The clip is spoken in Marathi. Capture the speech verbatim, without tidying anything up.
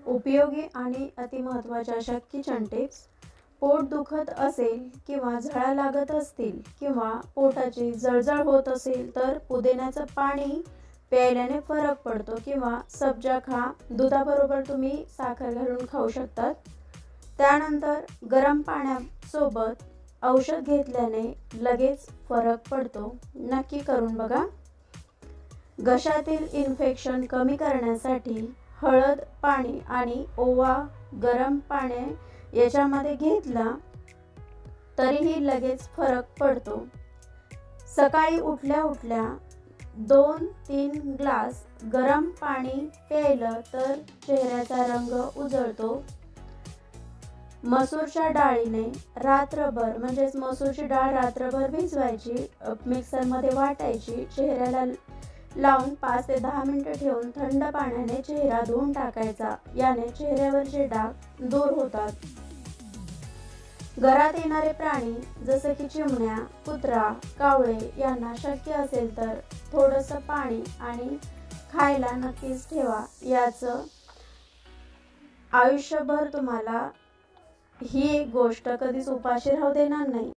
उपयोगी आणि अतिमहत्त्वाच्या अशा किचन टिप्स. पोट दुखत असेल किंवा झळा लागत असतील किंवा पोटाची जळजळ होत असेल तर पुदिन्याचं पाणी प्यायल्याने फरक पडतो किंवा सब्जा खा. दुधाबरोबर तुम्ही साखर घालून खाऊ शकतात. त्यानंतर गरम पाण्यासोबत औषध घेतल्याने लगेच फरक पडतो. नक्की करून बघा. घशातील इन्फेक्शन कमी करण्यासाठी हळद पाणी आणि ओवा गरम पाणी याच्यामध्ये घेतला तरीही लगेच फरक पडतो. सकाळी उठल्या उठल्या दोन तीन ग्लास गरम पाणी प्यायलं तर चेहऱ्याचा रंग उजळतो. मसूरच्या डाळीने रात्रभर म्हणजेच मसूरची डाळ रात्रभर भिजवायची, मिक्सरमध्ये वाटायची, चेहऱ्याला लावून पाच ते दहा मिनिटं ठेवून थंड पाण्याने चेहरा धुवून टाकायचा. याने चेहऱ्यावरचे डाग दूर होतात. घरात येणारे प्राणी जसे की चिमण्या, कुत्रा, कावळे यांना शक्य असेल तर थोडंसं पाणी आणि खायला नक्कीच ठेवा. याचं आयुष्यभर तुम्हाला ही एक गोष्ट कधीच उपाशी राहू देणार नाही.